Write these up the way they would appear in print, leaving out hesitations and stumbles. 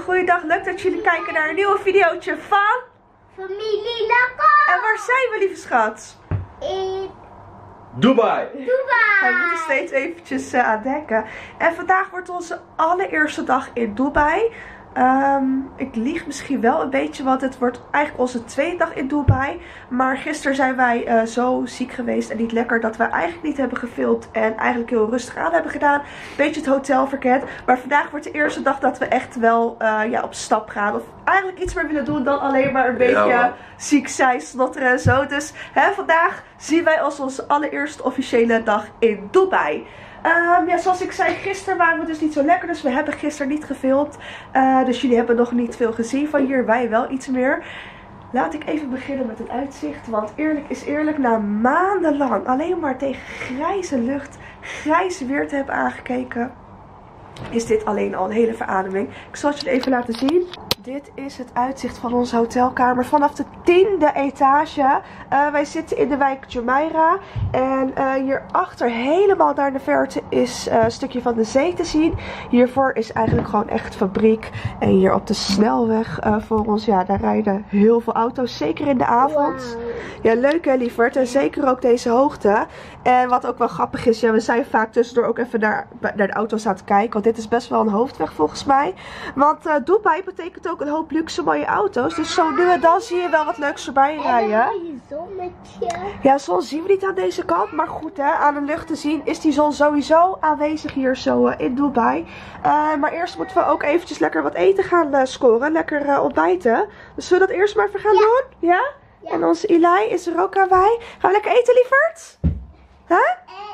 goeiedag. Leuk dat jullie kijken naar een nieuwe videootje van Familie Laco. En waar zijn we, lieve schat? In Dubai. Hij moet er steeds eventjes aan denken. En vandaag wordt onze allereerste dag in Dubai. Ik lieg misschien wel een beetje, want het wordt eigenlijk onze tweede dag in Dubai. Maar gisteren zijn wij zo ziek geweest en niet lekker dat we eigenlijk niet hebben gefilmd. En eigenlijk heel rustig aan hebben gedaan. Beetje het hotel verkend. Maar vandaag wordt de eerste dag dat we echt wel op stap gaan. Of eigenlijk iets meer willen doen dan alleen maar een beetje ziek zijn, snotteren en zo. Dus vandaag zien wij als onze allereerste officiële dag in Dubai. Zoals ik zei, gisteren waren we dus niet zo lekker. Dus we hebben gisteren niet gefilmd. Dus jullie hebben nog niet veel gezien van hier. Wij wel iets meer. Laat ik even beginnen met het uitzicht. Want eerlijk is eerlijk, na maandenlang alleen maar tegen grijze lucht, grijs weer te hebben aangekeken, is dit alleen al een hele verademing. Ik zal het jullie even laten zien. Dit is het uitzicht van onze hotelkamer vanaf de 10e etage. Wij zitten in de wijk Jumeirah. En hierachter helemaal naar de verte is een stukje van de zee te zien. Hiervoor is eigenlijk gewoon echt fabriek. En hier op de snelweg voor ons, daar rijden heel veel auto's. Zeker in de avond. Wow. Ja, leuk hè lieverd. En zeker ook deze hoogte. En wat ook wel grappig is, we zijn vaak tussendoor ook even naar de auto's aan het kijken. Want dit is best wel een hoofdweg volgens mij. Want Dubai betekent ook een hoop luxe mooie auto's. Dus zo nu en dan zie je wel wat leuks voorbij rijden. En een zonnetje. Ja, zon zien we niet aan deze kant. Maar goed hè, aan de lucht te zien is die zon sowieso aanwezig hier zo in Dubai. Maar eerst moeten we ook eventjes lekker wat eten gaan scoren. Lekker ontbijten. Dus zullen we dat eerst maar even gaan doen? Ja? Ja. En onze Eli is er ook aan bij. Gaan we lekker eten lieverd? Huh?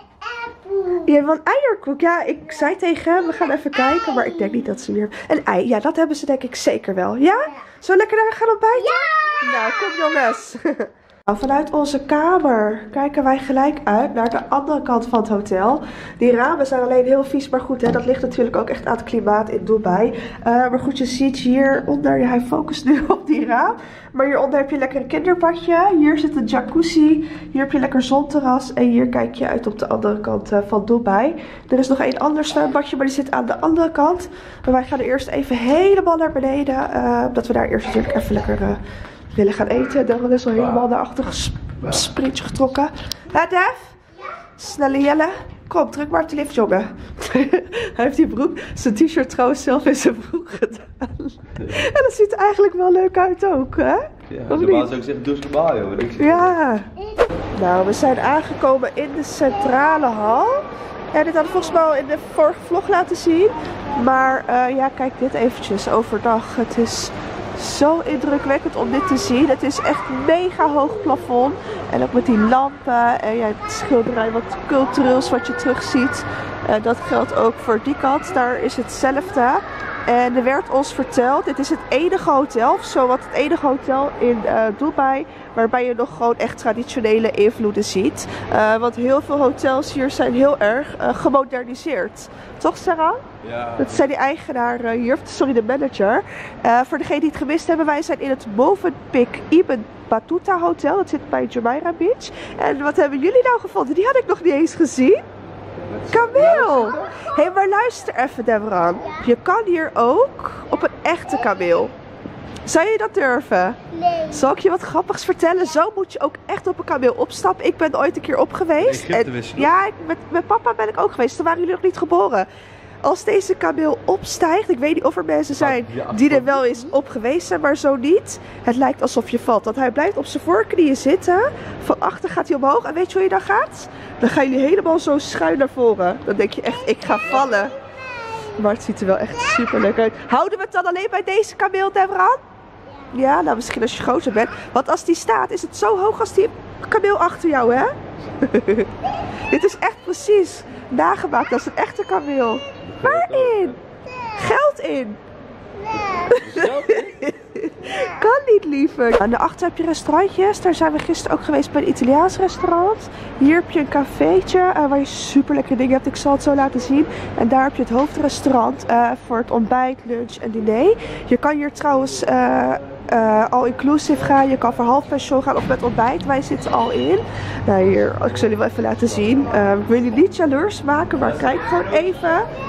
Je wil een eierkoek? Ja, ik zei tegen hem, we gaan even kijken. Maar ik denk niet dat ze meer... Een ei, ja, dat hebben ze denk ik zeker wel. Ja? Zullen we lekker daar gaan ontbijten? Ja! Nou, kom jongens. Vanuit onze kamer kijken wij gelijk uit naar de andere kant van het hotel. Die ramen zijn alleen heel vies, maar goed, dat ligt natuurlijk ook echt aan het klimaat in Dubai. Maar goed, je ziet hieronder, hij focust nu op die raam. Maar hieronder heb je lekker een kinderbadje. Hier zit een jacuzzi. Hier heb je lekker zonterras. En hier kijk je uit op de andere kant van Dubai. Er is nog een ander zwembadje, maar die zit aan de andere kant. Maar wij gaan eerst even helemaal naar beneden. Omdat we daar eerst natuurlijk even lekker... willen gaan eten. Devon is al helemaal naar achter sprintje getrokken. Hè, Dev? Ja. Snelle Jelle. Kom, druk maar te lift, jongen. Hij heeft die broek, zijn t-shirt trouwens zelf in zijn broek gedaan. En dat ziet er eigenlijk wel leuk uit ook, hè? Ja, normaal zou ik zeggen, doe normaal, joh. Ja. Nou, we zijn aangekomen in de centrale hal. Ja, dit hadden we volgens mij al in de vorige vlog laten zien. Maar kijk dit eventjes overdag. Het is... zo indrukwekkend om dit te zien. Het is echt mega hoog plafond. En ook met die lampen. En het schilderij wat cultureels wat je terug ziet. Dat geldt ook voor die kant. Daar is hetzelfde. En er werd ons verteld. Dit is het enige hotel. Of zowat het enige hotel in Dubai. Waarbij je nog gewoon echt traditionele invloeden ziet. Want heel veel hotels hier zijn heel erg gemoderniseerd. Toch Sarah? Ja. Dat zei die eigenaar hier, sorry de manager. Voor degenen die het gemist hebben, wij zijn in het Movenpick Ibn Battuta Hotel. Dat zit bij Jumeirah Beach. En wat hebben jullie nou gevonden? Die had ik nog niet eens gezien. Kameel! Hé, maar luister even Devran. Je kan hier ook op een echte kameel. Zou je dat durven? Nee. Zal ik je wat grappigs vertellen? Zo moet je ook echt op een kameel opstappen. Ik ben ooit een keer op geweest. Met papa ben ik ook geweest. Toen waren jullie nog niet geboren. Als deze kameel opstijgt, ik weet niet of er mensen zijn die er wel eens op geweest zijn, maar zo niet. Het lijkt alsof je valt. Want hij blijft op zijn voorknieën zitten. Van achter gaat hij omhoog. En weet je hoe je dan gaat? Dan gaan jullie helemaal zo schuin naar voren. Dan denk je echt, ik ga vallen. Maar het ziet er wel echt super leuk uit. Houden we het dan alleen bij deze kameel, Devran? Ja, nou misschien als je groter bent. Want als die staat, is het zo hoog als die kameel achter jou, hè? Dit is echt precies nagemaakt als een echte kameel. Waarin? Geld in. Kan niet, liever. Aan de achter heb je restaurantjes. Daar zijn we gisteren ook geweest bij een Italiaans restaurant. Hier heb je een cafeetje waar je super lekkere dingen hebt. Ik zal het zo laten zien. En daar heb je het hoofdrestaurant voor het ontbijt, lunch en diner. Je kan hier trouwens all-inclusive gaan. Je kan voor half pension gaan of met ontbijt. Wij zitten al in. Nou hier, ik zal jullie wel even laten zien. Ik wil jullie niet jaloers maken, maar kijk gewoon even.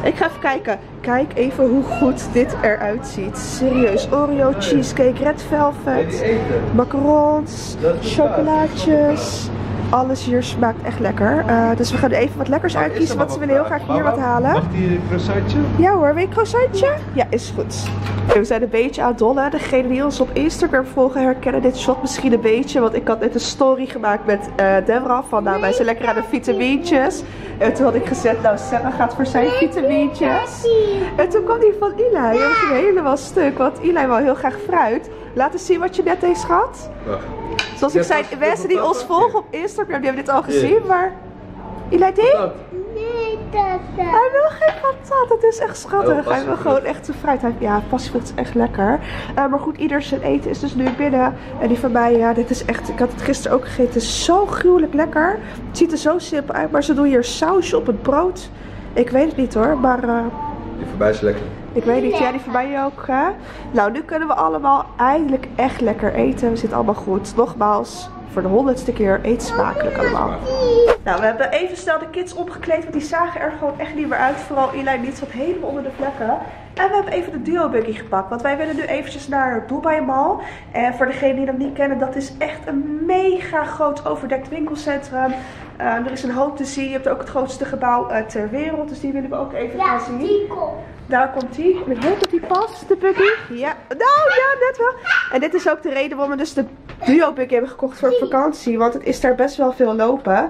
Ik ga even kijken. Kijk even hoe goed dit eruit ziet. Serieus. Oreo, cheesecake, red velvet, macarons, chocolaatjes. Alles hier smaakt echt lekker. Dus we gaan er even wat lekkers uitkiezen. Want ze willen heel graag hier wat halen. Mag die croissantje? Ja hoor, wil je een croissantje? Ja, is goed. We zijn een beetje aan het dollen. Degene die ons op Instagram volgen herkennen dit shot misschien een beetje. Want ik had net een story gemaakt met Deborah. Van nou, wij zijn lekker aan de vitamintjes. En toen had ik gezet, nou Sarah gaat voor zijn vitamintjes. En toen kwam die van Eli. En we gingen helemaal stuk. Want Eli wil heel graag fruit. Laat eens zien wat je net heeft gehad. Zoals ik zei, de mensen die ons volgen op Instagram, die hebben dit al gezien. Maar Eli die? Nee, tata. Hij wil geen patat, dat is echt schattig. Hij wil gewoon echt de fruit. Ja, passievrucht is echt lekker. Maar goed, ieder zijn eten is dus nu binnen. En die van mij, ja, dit is echt, ik had het gisteren ook gegeten. Het is zo gruwelijk lekker. Het ziet er zo simpel uit, maar ze doen hier sausje op het brood. Ik weet het niet hoor, maar... Die voorbij is lekker. Ik weet niet, ja, die van mij ook. Hè? Nou, nu kunnen we allemaal eindelijk echt lekker eten. We zitten allemaal goed. Nogmaals, voor de 100ste keer, eet smakelijk allemaal. Nou, we hebben even snel de kids opgekleed, want die zagen er gewoon echt niet meer uit. Vooral Eli niet, zat helemaal onder de vlekken. En we hebben even de duo buggy gepakt, want wij willen nu eventjes naar Dubai Mall. En voor degenen die dat niet kennen, dat is echt een mega groot overdekt winkelcentrum. Er is een hoop te zien. Je hebt ook het grootste gebouw ter wereld, dus die willen we ook even gaan zien. Die komt. Daar komt hij. Ik hoop dat hij past, de buggy. Ja, nou ja, net wel. En dit is ook de reden waarom we dus de duo buggy hebben gekocht voor vakantie. Want het is daar best wel veel lopen.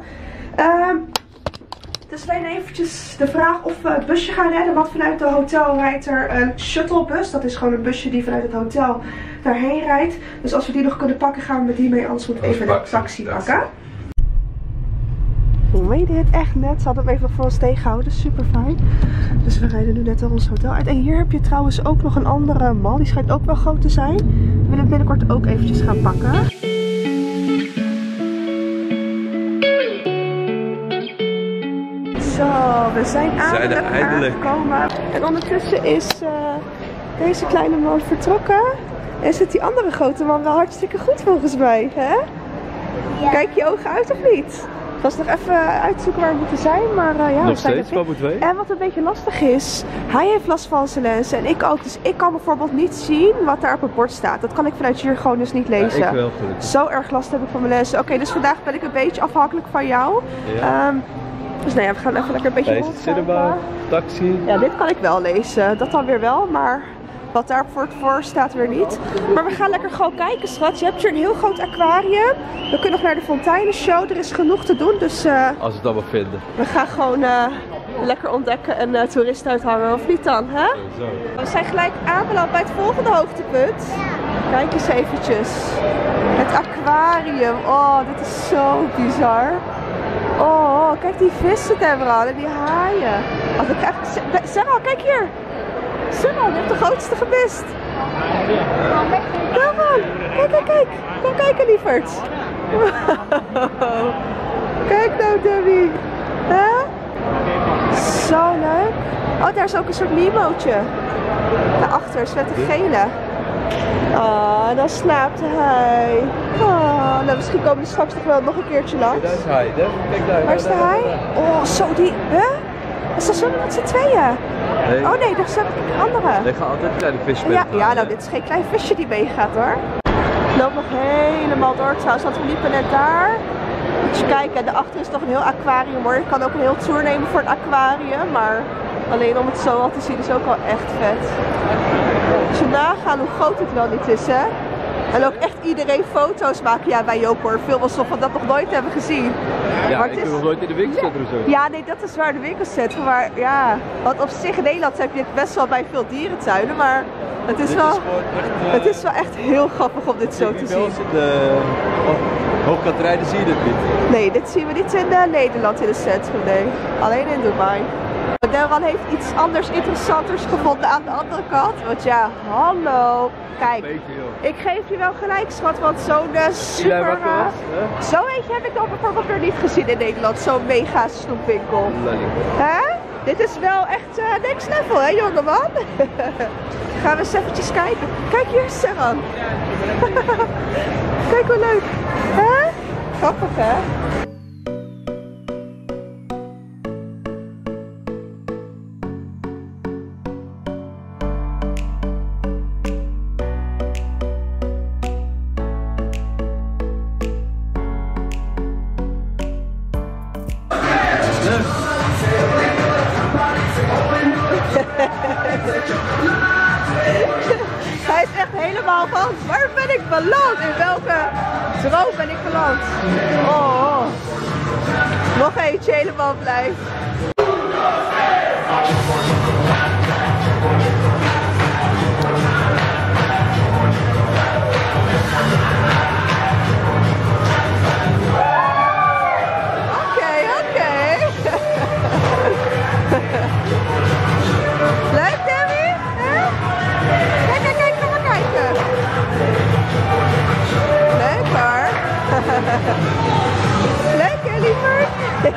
Dus alleen eventjes de vraag of we het busje gaan redden. Want vanuit de hotel rijdt er een shuttlebus. Dat is gewoon een busje die vanuit het hotel daarheen rijdt. Dus als we die nog kunnen pakken, gaan we met die mee. Anders moeten we even een taxi pakken. We weten het echt net. Ze hadden hem even nog voor ons tegengehouden. Super fijn. Dus we rijden nu net al ons hotel uit. En hier heb je trouwens ook nog een andere mall. Die schijnt ook wel groot te zijn. We willen het binnenkort ook eventjes gaan pakken. Zo, we zijn aangekomen. En ondertussen is deze kleine man vertrokken. En zit die andere grote man wel hartstikke goed volgens mij. Hè? Ja. Kijk je ogen uit of niet? Ik was nog even uitzoeken waar we moeten zijn, maar ja, nog we zijn steeds, wat moeten we? En wat een beetje lastig is, hij heeft last van zijn lenzen en ik ook. Dus ik kan bijvoorbeeld niet zien wat daar op het bord staat. Dat kan ik vanuit hier gewoon dus niet lezen. Ja, ik wel, gelukkig. Zo erg last heb ik van mijn lenzen. Oké, dus vandaag ben ik een beetje afhankelijk van jou. Ja. Dus nou ja, we gaan even lekker een beetje cinema, taxi. Ja, dit kan ik wel lezen. Dat dan weer wel, maar wat daar voor staat weer niet. Maar we gaan lekker gewoon kijken, schat. Je hebt hier een heel groot aquarium. We kunnen nog naar de fonteinenshow. Er is genoeg te doen, dus... Als we het allemaal vinden. We gaan gewoon lekker ontdekken en toeristen uithangen, of niet dan, hè? Zo. We zijn gelijk aanbeland bij het volgende hoogtepunt. Kijk eens eventjes. Het aquarium. Oh, dit is zo bizar. Oh, kijk die vissen, Deborah, en die haaien. Als ik echt... Sarah, kijk hier. Sarah, je hebt de grootste gemist. Deborah, kijk, kijk, kijk. Kom kijken, lieverd. Wow. Kijk nou, Debbie. Hè? Zo leuk. Oh, daar is ook een soort Nemootje. Daarachter is met een gele. Oh, dan slaapt hij. Oh, nou misschien komen die straks nog wel nog een keertje langs. Daar is hij, kijk daar. Waar is de haai? Oh, zo die... Huh? Is dat zo met z'n tweeën? Nee. Oh nee, daar staat een andere. Ik ga altijd een kleine visje mee. Ja, nou dit is geen klein visje die meegaat hoor. Loopt nog helemaal door trouwens, want we liepen net daar. Moet je kijken, daarachter is nog een heel aquarium hoor. Je kan ook een heel tour nemen voor het aquarium, maar alleen om het zo al te zien is ook wel echt vet. Als je nagaan hoe groot het wel niet is, hè. En ook echt iedereen foto's maken. Ja, wij ook hoor. Veel alsof we dat nog nooit hebben gezien. Ja, maar ik heb nog nooit in de winkelcentrum of zo. Ja, nee, dat is waar, de winkelcentrum. Maar ja, want op zich in Nederland heb je het best wel bij veel dierentuinen. Maar het is, het is wel echt heel grappig om dit zo te zien. Hoogkantrijden zie je dit niet. Nee, dit zien we niet in Nederland in het centrum, nee. Alleen in Dubai. Deborah heeft iets anders interessanters gevonden aan de andere kant. Want ja, hallo. Kijk, ik geef je wel gelijk schat, want zo'n super... Zo eentje heb ik dan bijvoorbeeld weer niet gezien in Nederland. Zo'n mega snoepwinkel. Hè? Dit is wel echt next level, hè jongeman? Gaan we eens eventjes kijken. Kijk hier, Sarah. Kijk hoe leuk. Hè? Grappig, hè? helemaal van, waar ben ik beland? In welke droom ben ik beland? Oh, nog eentje, helemaal blij. Leuk, Debbie? Kijk, kijk, kom maar kijken. Leuk hoor. Leuk hè, lieverd?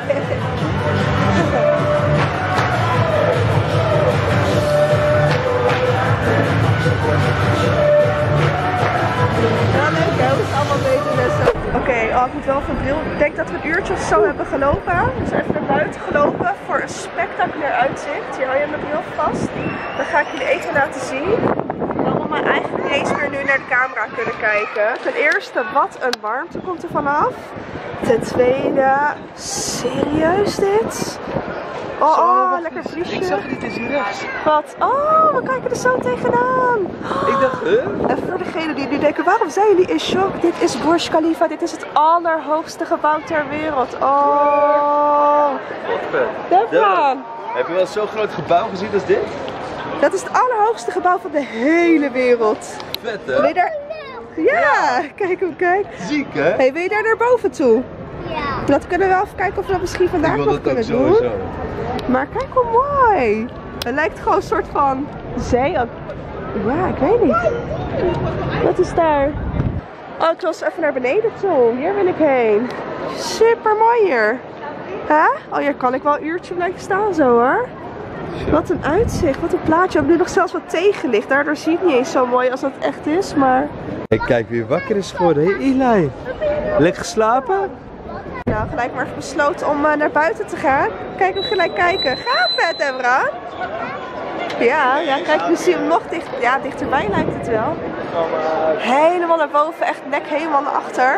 Ja, leuk hè, hoe is het allemaal beter lessen? Oké, ik moet wel even een bril. Ik denk dat we een uurtje of zo hebben gelopen. Dus even naar buiten gelopen voor een spectaculair uitzicht. Hier hou je mijn bril vast. Dan ga ik jullie even laten zien. Dan we maar eigenlijk niet eens meer nu naar de camera kunnen kijken. Ten eerste, wat een warmte komt er vanaf. Ten tweede, serieus dit? Oh, lekker vriesje. Ik zag niet eens hier rechts. Wat? Oh, we kijken er zo tegenaan. Ik dacht, En voor degenen die nu denken, waarom zijn jullie in shock? Dit is Burj Khalifa, dit is het allerhoogste gebouw ter wereld. Oh. Wat vet. Daarvan. Heb je wel zo'n groot gebouw gezien als dit? Dat is het allerhoogste gebouw van de hele wereld. Vet hè? Wil je daar... Ja, kijk hoe kijk. Ziek hè? Hey, wil je daar naar boven toe? Ja. Dat kunnen we wel even kijken of we dat misschien vandaag Ik wil nog dat ook kunnen doen. sowieso. Maar kijk hoe mooi. Het lijkt gewoon een soort van zee. Ja, ik weet niet. Wat is daar? Oh, ik was even naar beneden toe. Hier wil ik heen. Super mooi hier. Hè? Oh, hier kan ik wel een uurtje blijven staan zo hoor. Wat een uitzicht, wat een plaatje. We hebben nu nog zelfs wat tegenlicht. Daardoor zie je het niet eens zo mooi als dat echt is, maar... Hey, kijk wie wakker is geworden. Hey Eli. Lekker geslapen? Nou, gelijk maar even besloten om naar buiten te gaan. Kijk hem gelijk kijken. Ga vet, Emra. Ja, kijk, we zien hem nog dichterbij lijkt het wel. Helemaal naar boven, echt nek helemaal naar achter.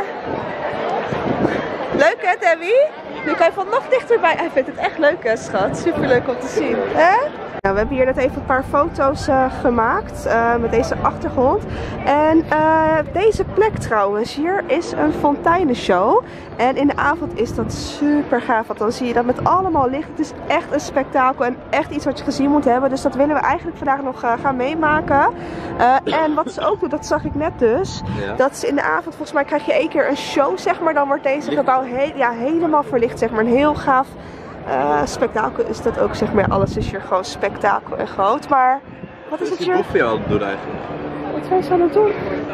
Leuk hè, Debbie? Nu kan je van nog dichterbij. Hij vindt het echt leuk hè, schat. Super leuk om te zien. Hè? Nou, we hebben hier net even een paar foto's gemaakt met deze achtergrond. En deze plek trouwens, hier is een fonteinenshow. En in de avond is dat super gaaf, want dan zie je dat met allemaal licht. Het is echt een spektakel en echt iets wat je gezien moet hebben. Dus dat willen we eigenlijk vandaag nog gaan meemaken. En wat ze ook doen, dat zag ik net dus. Ja. Dat is in de avond, volgens mij krijg je 1 keer een show, zeg maar. Dan wordt deze gebouw helemaal verlicht, zeg maar. Een heel gaaf spektakel is dat ook, zeg maar. Alles is hier gewoon spektakel en groot. Maar wat is het hier? Wat ben je aan het doen eigenlijk? Wat zijn ze aan het doen?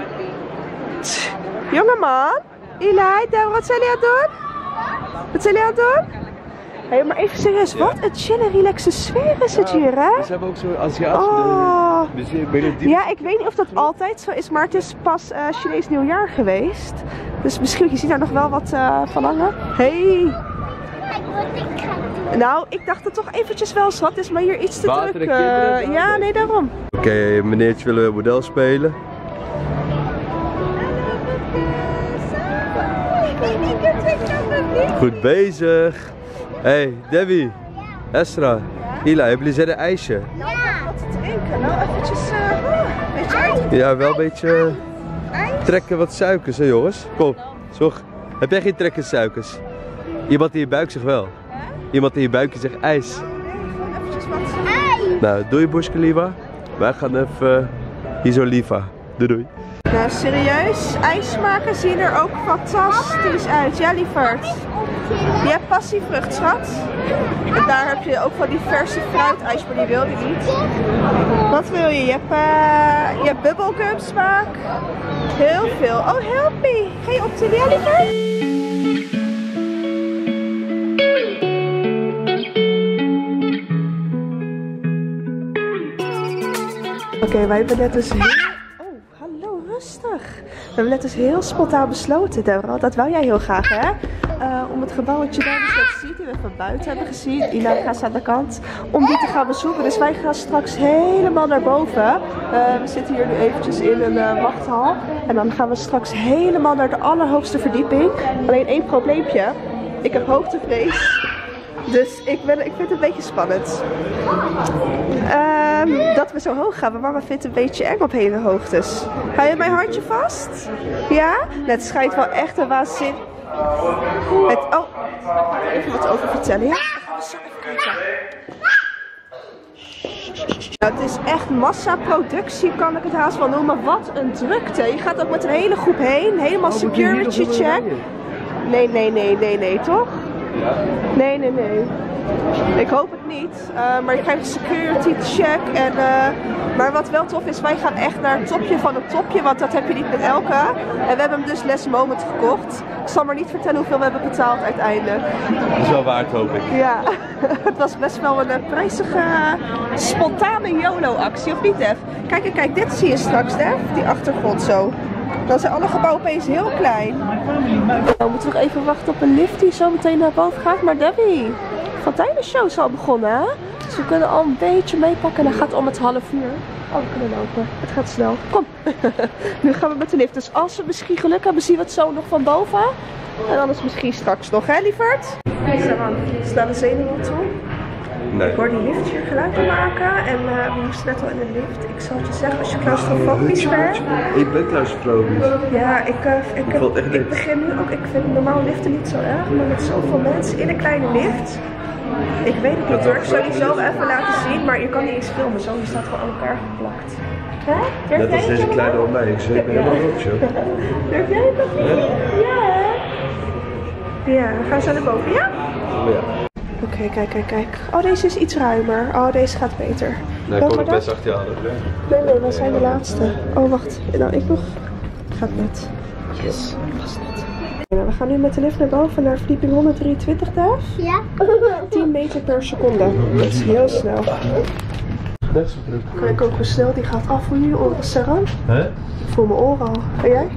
Jongeman, Eli, wat zijn jullie aan het doen? Wat zijn jullie aan het doen? Hé, maar even serieus, wat een chill en relaxe sfeer is het hier, hè? Ze hebben ook zo'n Aziatische Ja, ik weet niet of dat altijd zo is, maar het is pas Chinees nieuwjaar geweest. Dus misschien, je ziet daar nog wel wat van hangen. Hey. Nou, ik dacht het toch eventjes wel schat is, maar hier iets te druk. Ja, nee, daarom. Oké, meneertje willen we model spelen. Goed bezig. Hey, Debbie, Esra, Eli, hebben jullie zin een ijsje? Ja, wat te drinken. Nou, eventjes een beetje uit. Ja, wel een beetje trekken wat suikers, hè jongens? Kom, zorg. Heb jij geen trekken suikers? Iemand in je buik zegt wel. Iemand in je buikje zegt ijs. Nee, gewoon eventjes wat. Ijs! Nou, doei Burj Khalifa. Wij gaan even hier zo Liva. Doei doei. Nou, serieus, ijsmakers zien er ook fantastisch uit. Ja, lieverd. Je hebt passievrucht, schat. En daar heb je ook van die verse fruitijs, maar die wil je niet. Wat wil je? Je hebt bubblegum smaak. Heel veel. Oh, help me. Ga je op de ja, lieverd? Oké, wij hebben net dus rustig. We hebben net dus heel spontaan besloten, Deborah. Dat wou jij heel graag, hè? Om het gebouwtje daar dus net ziet, die we van buiten hebben gezien. Ina gaat aan de kant. Om die te gaan bezoeken. Dus wij gaan straks helemaal naar boven. We zitten hier nu eventjes in een wachthal. En dan gaan we straks helemaal naar de allerhoogste verdieping. Alleen één probleempje. Ik heb hoogtevrees. Dus ik vind het een beetje spannend. Dat we zo hoog gaan, maar mama vindt het een beetje eng op hele hoogtes. Hou je mijn handje vast? Ja? Het schijnt wel echt een waanzin. Oh, even wat over vertellen, ja? Nou, het is echt massaproductie, kan ik het haast wel noemen. Wat een drukte. Je gaat ook met een hele groep heen. Helemaal security check. Nee, toch? Nee. Ik hoop het niet. Maar je krijgt een security check. Maar wat wel tof is, wij gaan echt naar het topje van het topje. Want dat heb je niet met elke. En we hebben hem dus last moment gekocht. Ik zal maar niet vertellen hoeveel we hebben betaald uiteindelijk. Dat is wel waard, hoop ik. Ja, het was best wel een prijzige, spontane YOLO-actie, of niet, Def? Kijk, dit zie je straks, Def. Die achtergrond zo. Dan zijn alle gebouwen opeens heel klein. We moeten nog even wachten op een lift die zo meteen naar boven gaat. Maar Debbie, Fonteinenshow is al begonnen, hè? Dus we kunnen al een beetje meepakken. En dan gaat het om het 12:30. Oh, we kunnen lopen. Het gaat snel. Kom. Nu gaan we met de lift. Dus als we misschien geluk hebben, zien we het zo nog van boven. En anders misschien straks nog, hè, lieverd? Slaan de zenuwen toe. Nee. Ik hoor die lift hier geluiden maken en we moesten net al in de lift. Ik zal het je zeggen, als je claustrofobisch bent. Ik ben claustrofobisch. Ja, ik begin nu ook, ik vind normaal liften niet zo erg, maar met zoveel mensen in een kleine lift. Ik weet het niet hoor, ik zal je zo even laten zien, maar je kan niet eens filmen, zo, je staat gewoon aan elkaar geplakt. Hè? Net als deze kleine op mij, ik zweet me helemaal op zo. Durf jij het nog niet? Ja. Ja, we gaan zo naar boven, ja? Ja. Oké, kijk. Oh, deze is iets ruimer. Oh, deze gaat beter. Nee, ik kon het best achter je halen. Nee, we zijn de laatste. Oh, wacht. Nou, ik nog. Gaat net. Yes, was net. Nou, we gaan nu met de lift naar boven naar verdieping 123, Daf. Ja. 10 meter per seconde. Dat is heel snel. Kijk ook hoe snel die gaat af. Hoe je oren, Sarah? Hè? Ik voel mijn oren al. En jij?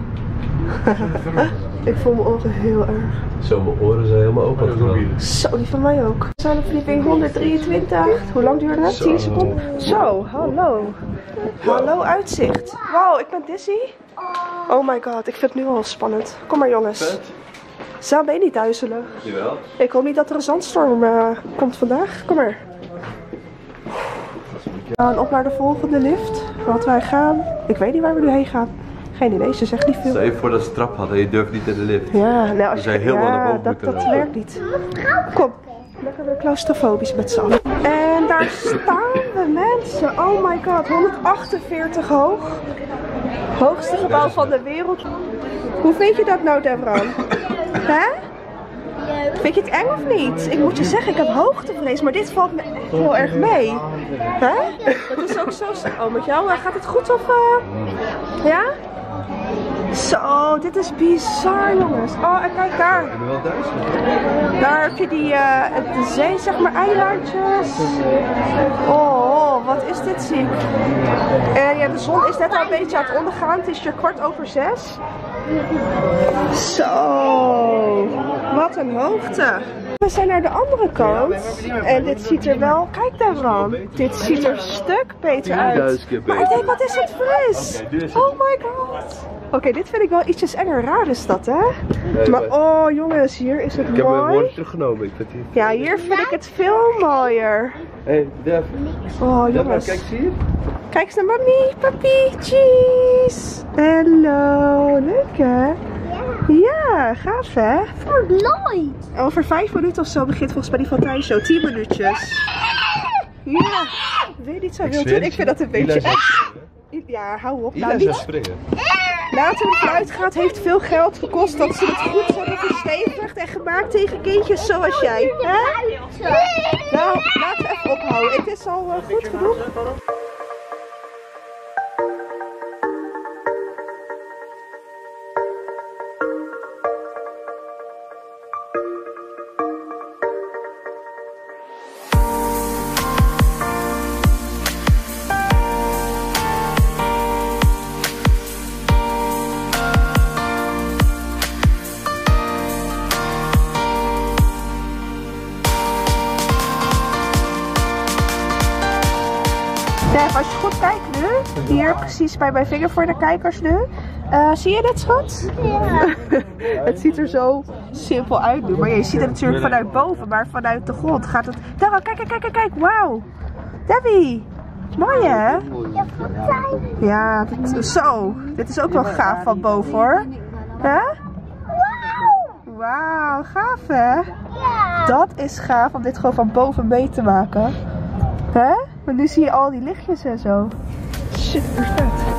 Ik voel mijn oren heel erg. Zo, mijn oren zijn helemaal open gegaan. Zo, die van mij ook. We zijn op verdieping 123. Hoe lang duurde dat? 10 seconden? Zo, hallo. Hallo uitzicht. Wow, ik ben dizzy. Oh my god, ik vind het nu al spannend. Kom maar jongens. Zo, ben je niet duizelig? Jawel. Ik hoop niet dat er een zandstorm komt vandaag. Kom maar. We gaan op naar de volgende lift. Want wij gaan... Ik weet niet waar we nu heen gaan. Geen idee, ze zegt niet veel. Stel je voor dat ze trap hadden en je durft niet in de lift. Ja, nou, als je helemaal naar boven dat werkt niet. Kom, lekker weer claustrofobisch met z'n allen. En daar staan we mensen. Oh my god, 148 hoog. Hoogste gebouw van de wereld. Hoe vind je dat nou, Devran? Hè? Vind je het eng of niet? Ik moet je zeggen, ik heb hoogtevrees, maar dit valt me echt heel erg mee. Hè? Dat is ook zo... Oh, met jou gaat het goed of... Ja? Zo, dit is bizar jongens. Oh, en kijk daar. Daar heb je die, de zee, zeg maar, eilandjes. Oh, wat is dit ziek. En ja, de zon is net al een beetje aan het ondergaan. Het is hier 5:15. Zo, wat een hoogte. We zijn naar de andere kant. En dit ziet er wel, kijk daar dan. Dit ziet er een stuk beter uit. Maar ik denk, wat is het fris. Oh my god. Oké, dit vind ik wel ietsjes enger. Raar is dat, hè? Nee, maar oh jongens, hier is het mooi. Ik heb mijn woord teruggenomen. Ja, hier vind ik het veel mooier. Hé, Def. Oh jongens. Kijk, zie je? Kijk eens naar mami, papi, cheese. Hallo, leuk hè? Ja, gaaf hè? Voor nooit. Over 5 minuten of zo begint volgens mij die Fonteinshow. 10 minuutjes. Ja, wil je niet zo wild doen? Ik vind dat een beetje echt. Ja, hou op. Nou, niet springen. Later de fluit gaat, heeft veel geld gekost dat ze het goed hebben verstevigd en gemaakt tegen kindjes zoals jij. Hè? Nou, laten we even ophouden. Het is al goed genoeg. Als je goed kijkt nu, hier precies bij mijn vinger voor de kijkers nu. Zie je dit, schat? Ja. Het ziet er zo simpel uit nu. Maar je ziet het natuurlijk vanuit boven. Maar vanuit de grond gaat het... Dara, kijk. Wauw. Debbie. Mooi, hè? Ja, fijn. Ja, zo. Dit is ook wel gaaf van boven, hoor. Hè? Wauw, gaaf, hè? Ja. Dat is gaaf om dit gewoon van boven mee te maken. Hè? Maar nu zie je al die lichtjes en zo. Super vet.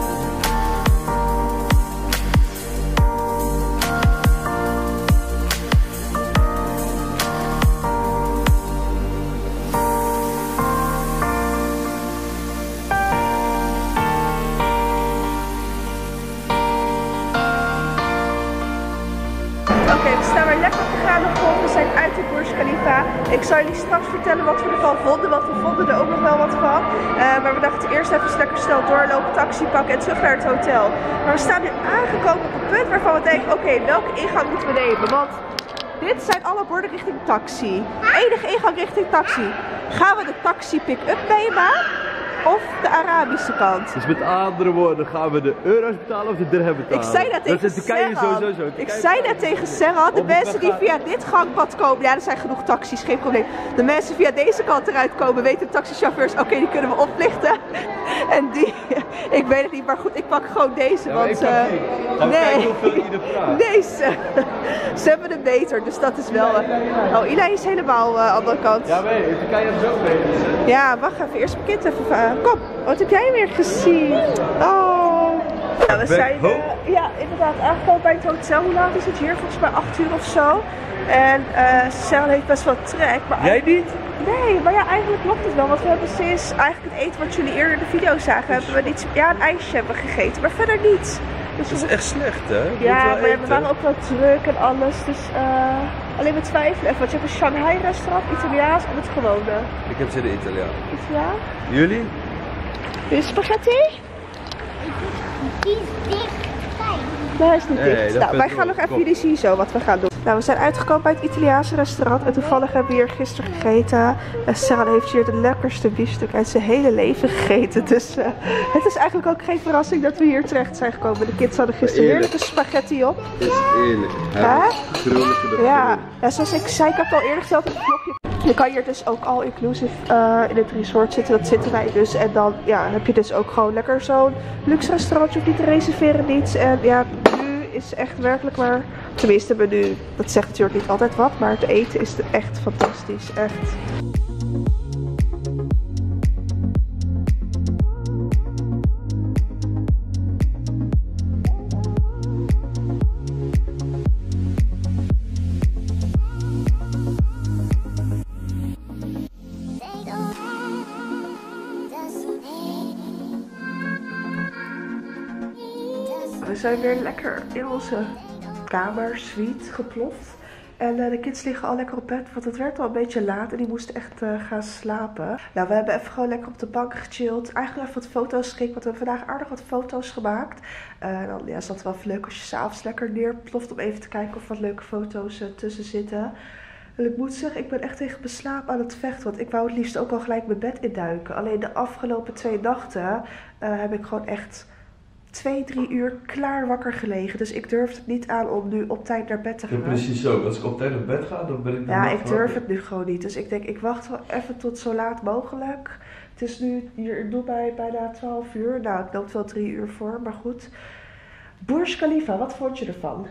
Oké, we staan weer lekker op de graan op grond. We zijn uit de Burj Khalifa. Ik zal jullie straks vertellen wat we ervan vonden, want we vonden er ook nog wel wat van. Maar we dachten eerst even lekker snel doorlopen, taxi pakken en terug naar het hotel. Maar we staan nu aangekomen op een punt waarvan we denken, oké, welke ingang moeten we nemen? Want dit zijn alle borden richting taxi. Enige ingang richting taxi. Gaan we de taxi pick-up nemen? Of de Arabische kant? Dus met andere woorden, gaan we de euro's betalen of de dirham betalen? Ik zei dat tegen Serhan. Ik zei dat tegen Serhan. De mensen die via dit gangpad komen, ja, er zijn genoeg taxis, geen probleem. De mensen via deze kant eruit komen, weten de taxichauffeurs, oké, die kunnen we oplichten. En die, ik weet het niet, maar goed, ik pak gewoon deze. Ja, want gaan we kijken hoeveel ieder vraagt. Deze. Ze hebben het beter, dus dat is wel... Oh, Eli is helemaal andere kant. Ja, weet je, Turkije heeft zo mee. Ja, wacht even, eerst mijn kind even... Kom, wat heb jij weer gezien? Oh. Nou, we zijn ja, inderdaad aangekomen bij het hotel. Hoe laat is het hier? Volgens mij 8 uur of zo. En Serhan heeft best wel trek. Maar jij niet? Nee, maar ja, eigenlijk klopt het wel. Want we hebben sinds eigenlijk het eten wat jullie eerder in de video zagen, hebben we niet... Ja, een ijsje hebben we gegeten, maar verder niet. Dus dat is echt slecht, hè? Ja, maar we waren ook wel druk en alles. Dus alleen we twijfelen even. Want je hebt een Shanghai restaurant, Italiaans en het gewone. Ik heb ze de Italiaan. Ja? Jullie? Is spaghetti? Die is dichtbij. Nee, hij is niet Nee, dicht. dat Nou, wij vet gaan wel. nog even jullie zien zo wat we gaan doen. Nou, we zijn uitgekomen bij het Italiaanse restaurant. En toevallig hebben we hier gisteren gegeten. En Serhan heeft hier de lekkerste biefstuk uit zijn hele leven gegeten. Dus het is eigenlijk ook geen verrassing dat we hier terecht zijn gekomen. De kids hadden gisteren heerlijke spaghetti op. Dat is eerlijk. Ja, zoals ik zei, ik heb het al eerder gezegd in het vlogje. Je kan hier dus ook all inclusive in het resort zitten, dat zitten wij dus. En dan ja, heb je dus ook gewoon lekker zo'n luxe restaurant, je hoeft niet te reserveren, niets. En ja, nu is echt werkelijk waar, tenminste menu, dat zegt natuurlijk niet altijd wat, maar het eten is echt fantastisch, echt. We zijn weer lekker in onze kamer, suite, geploft. En de kids liggen al lekker op bed, want het werd al een beetje laat en die moesten echt gaan slapen. Nou, we hebben even gewoon lekker op de bank gechilled. Eigenlijk even wat foto's gekeken, want we hebben vandaag aardig wat foto's gemaakt. Dan ja, is dat wel even leuk als je s'avonds lekker neerploft om even te kijken of wat leuke foto's tussen zitten. En ik moet zeggen, ik ben echt tegen mijn slaap aan het vechten, want ik wou het liefst ook al gelijk mijn bed induiken. Alleen de afgelopen 2 nachten heb ik gewoon echt 2-3 uur klaar wakker gelegen. Dus ik durf het niet aan om nu op tijd naar bed te gaan. Ja, precies zo. Als ik op tijd naar bed ga, dan ben ik Ja, ik durf het nu gewoon niet. Dus ik denk, ik wacht wel even tot zo laat mogelijk. Het is nu hier in Dubai bijna 12 uur. Nou, ik loop wel 3 uur voor, maar goed. Burj Khalifa, wat vond je ervan?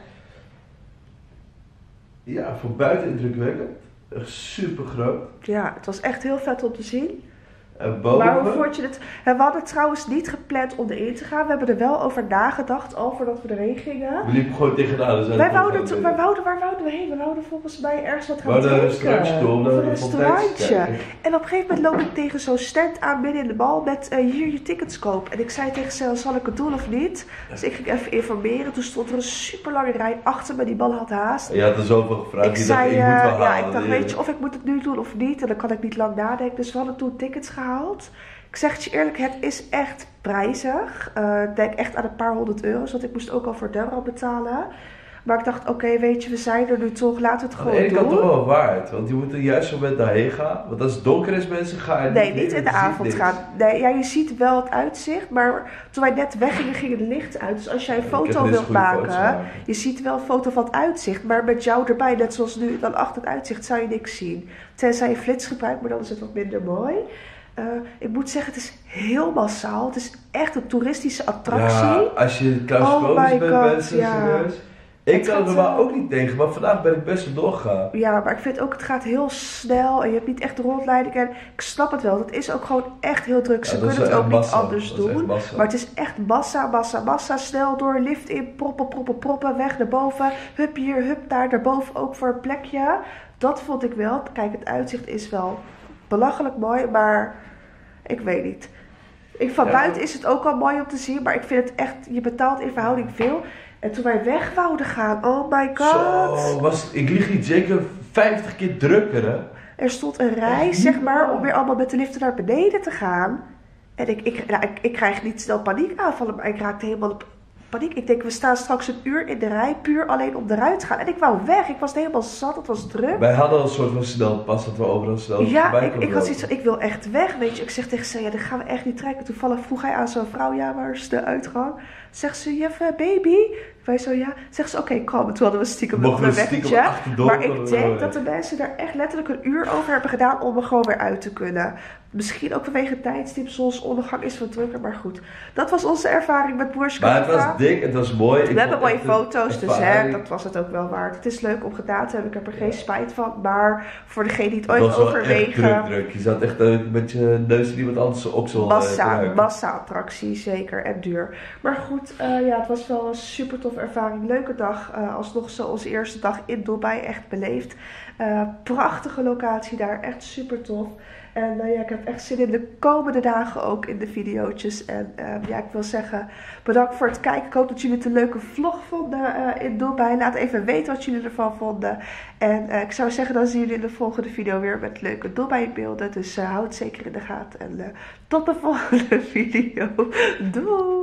Ja, voor buiten indrukwekkend. Echt super groot. Ja, het was echt heel vet om te zien. Boven. Maar hoe vond je het? We hadden trouwens niet gepland om erin te gaan. We hebben er wel over nagedacht, al voordat we erheen gingen. We liepen gewoon tegenaan. Dus Waar wouden we heen? We wouden volgens mij ergens wat gaan drinken. Een restaurantje doen. Een restaurantje. En op een gegeven moment loop ik tegen zo'n stand aan midden in de mall met hier je tickets kopen. En ik zei tegen ze, zal ik het doen of niet? Dus ik ging even informeren. Toen stond er een super lange rij achter me. Die man had haast. Je had er zoveel gevraagd. Ik zei, ik dacht, weet je, of ik moet het nu doen of niet. En dan kan ik niet lang nadenken. Dus we hadden toen tickets gehaald. Ik zeg het je eerlijk, het is echt prijzig. Ik denk echt aan een paar €100. Want ik moest ook al voor Deborah betalen. Maar ik dacht, oké, weet je, we zijn er nu toch, laten we het Aan de gewoon ene kant doen. toch wel waard, want je moet er juist moment daarheen gaan. Want als het donker is, mensen gaan Nee, niet in de avond gaan. Nee, ja, je ziet wel het uitzicht, maar toen wij net weggingen, ging het licht uit. Dus als jij een foto wilt maken, je ziet wel een foto van het uitzicht. Maar met jou erbij, net zoals nu, dan achter het uitzicht, zou je niks zien. Tenzij je flits gebruikt, maar dan is het wat minder mooi. Ik moet zeggen, het is heel massaal. Het is echt een toeristische attractie. Ja, als je claustrofobisch bent, mensen, serieus. Ik kan er normaal ook niet tegen, maar vandaag ben ik best wel doorgegaan. Ja, maar ik vind ook, het gaat heel snel en je hebt niet echt de rondleiding. En ik snap het wel, het is ook gewoon echt heel druk. Ze kunnen het ook niet anders doen. Maar het is echt massa, snel door, lift in, proppen, weg naar boven. Hup hier, hup daar, daarboven ook voor een plekje. Dat vond ik wel. Kijk, het uitzicht is wel belachelijk mooi, maar ik weet niet. Van buiten is het ook al mooi om te zien, maar ik vind het echt, je betaalt in verhouding veel. En toen wij weg wouden gaan, oh my god. Zo, ik lieg niet, zeker 50 keer drukker, hè? Er stond een rij, zeg maar, om weer allemaal met de liften naar beneden te gaan. En ik krijg niet snel paniekaanvallen, maar ik raakte helemaal op paniek. Ik denk, we staan straks een uur in de rij, puur alleen om eruit te gaan. En ik wou weg, ik was helemaal zat, het was druk. Wij hadden al een soort van snelpas dat we overal snel ik had zoiets van, ik wil echt weg, weet je. Ik zeg tegen ze, ja, dat gaan we echt niet trekken. Toevallig vroeg hij aan zo'n vrouw, ja, waar is de uitgang? Zegt ze, juf, baby? Wij zo, ja. Zegt ze, oké, kom. En toen hadden we stiekem nog een weggetje. Maar ik denk dat de mensen daar echt letterlijk een uur over hebben gedaan om er gewoon weer uit te kunnen. Misschien ook vanwege het tijdstip, zonsondergang is wat drukker, maar goed. Dat was onze ervaring met Burj Khalifa. Maar het was dik, het was mooi. We hebben mooie foto's, dus hè, dat was het ook wel waard. Het is leuk om gedaan te hebben, ik heb er geen spijt van. Maar voor degene die het ooit overwegen... Het was druk. Je zat echt met je neus in iemand anders op zo'n Massa-attractie, zeker. En duur. Maar goed, ja, het was wel een super tof ervaring. Leuke dag. Alsnog zo onze eerste dag in Dubai echt beleefd. Prachtige locatie daar. Echt super tof. En ja, ik heb echt zin in de komende dagen ook in de videootjes. En ja, ik wil zeggen, bedankt voor het kijken. Ik hoop dat jullie het een leuke vlog vonden in Dubai. Laat even weten wat jullie ervan vonden. En ik zou zeggen, dan zien jullie in de volgende video weer met leuke Dubai beelden. Dus houd zeker in de gaten. En tot de volgende video. Doei!